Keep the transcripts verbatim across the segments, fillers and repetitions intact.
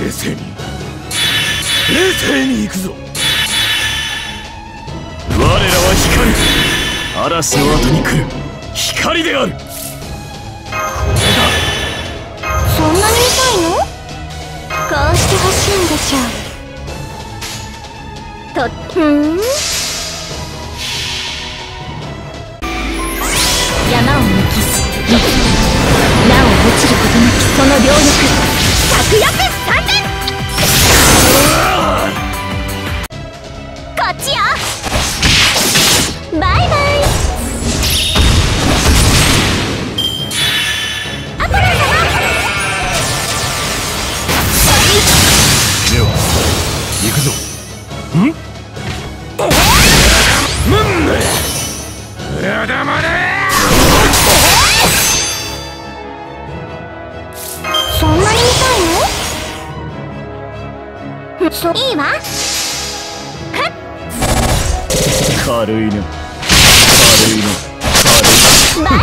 冷静に冷静に行くぞ。我らは光、嵐の後に来る光である。これだ。 そんなに痛いの？こうしてほしいんでしょう。と、ふーん。山を抜き、なお落ちることなきその両翼、百翼三連。こっちよ。バイバイ。アポロン様。 では行くぞ。ん？むんね。やだまれ。 そんなに痛いの？そ、いいわ。 軽いな、軽いな、軽い。 バイバイ。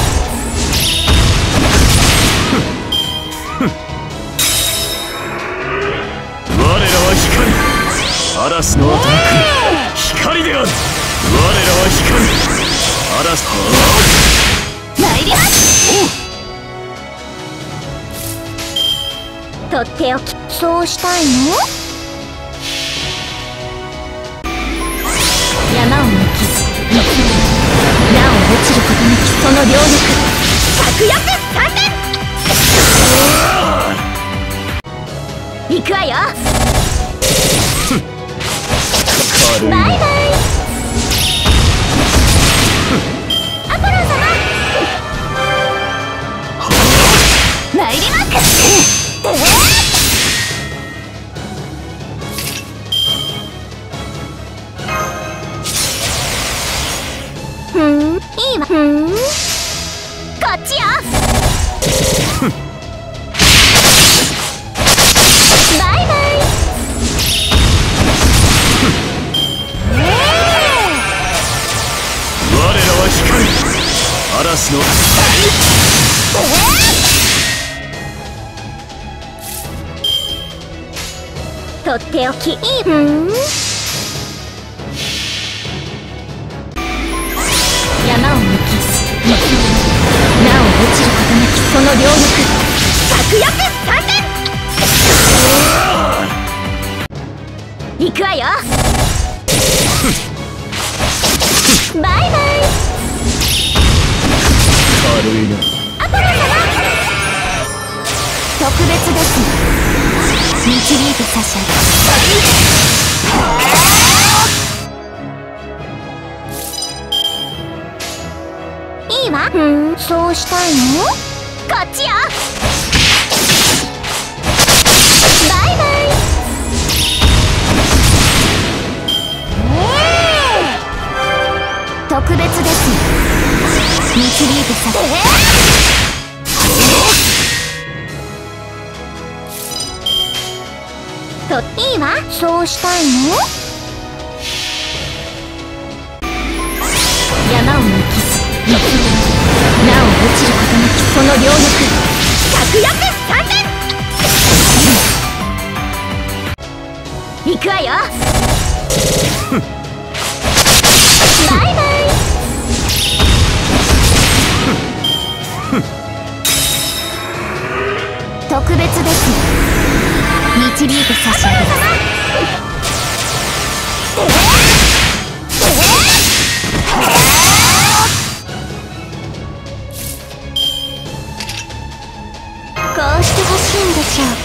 我らは光、嵐の後に来る光である。我らは光、嵐。 参ります。とっておき、そうしたいの？山を抜き、なお落ちることなきその両翼、百翼三連。行くわよ。バイバイ。アポロン様。参ります。ふん、いいわ。ふん、こっちよ。バイバイ。 我らは光、嵐の。 とっておき、いい。ふん。山を抜き、なお落ちることなきその両翼、百翼三連。行くわよ。バイバイ。 軽いな。 アポロン様。特別です。導いて差し上げ。いいわ。ふん、そうしたいの？こっちよ。バイバイ。特別です。導いてさせ。と、いいわ。そうしたいの？山を抜き、なお落ちることなきその両翼、百翼三連。行くわよ。バイバイ。特別です。導いて差し上げます。こうしてほしいんでしょう。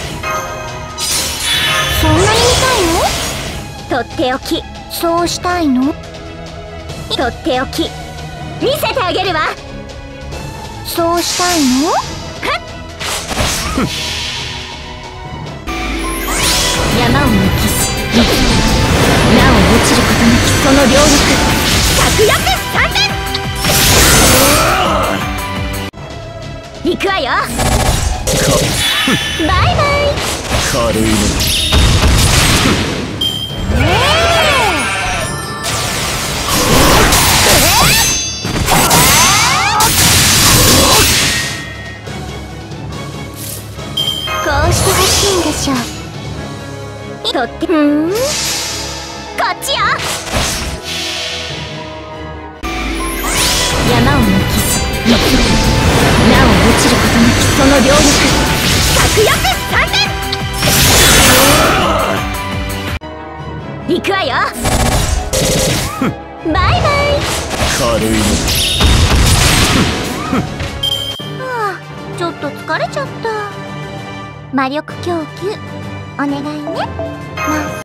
そんなに見たいの？とっておき、そうしたいの？とっておき、見せてあげるわ。そうしたいの？はっ。山を抜き、なお落ちることなきその両翼、百翼三連。行くわよ。バイバイ。 軽いな。 こうしてほしいんでしょう。 とってふんこっちよ。山を抜き生きるなお落ちることなきその両翼格安三連行くわよバイバイ。 軽いのはあ、ちょっと疲れちゃった。魔力供給お願いね。まっ